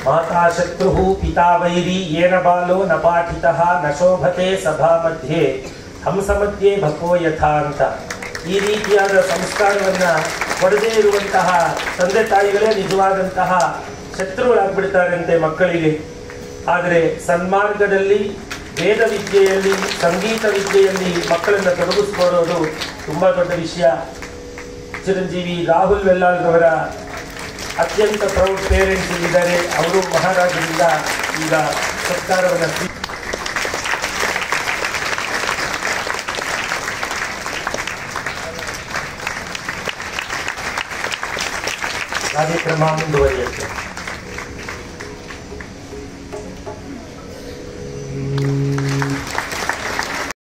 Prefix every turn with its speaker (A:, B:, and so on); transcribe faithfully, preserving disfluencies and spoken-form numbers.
A: ಮಾತಾ ಶತ್ರು ಪಿತಾ ವೈರಿ ಏನ ಬಾಲೋ ನ ಪಾಠಿತಃ ನ ಶೋಭತೆ ಸಭಾ ಮಧ್ಯೆ ಹಂಸ ಮಧ್ಯೆ ಭಕೋ ಯಥಾ ಅಂತ ಈ ರೀತಿಯಾದ ಸಂಸ್ಕಾರವನ್ನು ಕೊಡದೇ ಇರುವಂತಹ ತಂದೆ ತಾಯಿಗಳೇ ನಿಜವಾದಂತಹ ಶತ್ರುಗಳಾಗ್ಬಿಡ್ತಾರಂತೆ ಮಕ್ಕಳಿಗೆ. ಆದರೆ ಸನ್ಮಾರ್ಗದಲ್ಲಿ ವೇದ ವಿದ್ಯೆಯಲ್ಲಿ ಸಂಗೀತ ವಿದ್ಯೆಯಲ್ಲಿ ಮಕ್ಕಳನ್ನು ತೊಡಗಿಸ್ಕೊಳ್ಳೋದು ತುಂಬ ದೊಡ್ಡ ವಿಷಯ. ಚಿರಂಜೀವಿ ರಾಹುಲ್ ವೆಲ್ಲಾಳ್ರವರ ಅತ್ಯಂತ ಪ್ರೌಢ ಪೇರೆಂಟ್ಸ್ ಇದ್ದಾರೆ. ಅವರು ಮಹಾರಾಜರಿಂದ ಈಗ ಸತ್ಕಾರವನ್ನು ಸ್ವೀ ಕಾರ್ಯಕ್ರಮ ಮುಂದುವರಿಯುತ್ತೆ.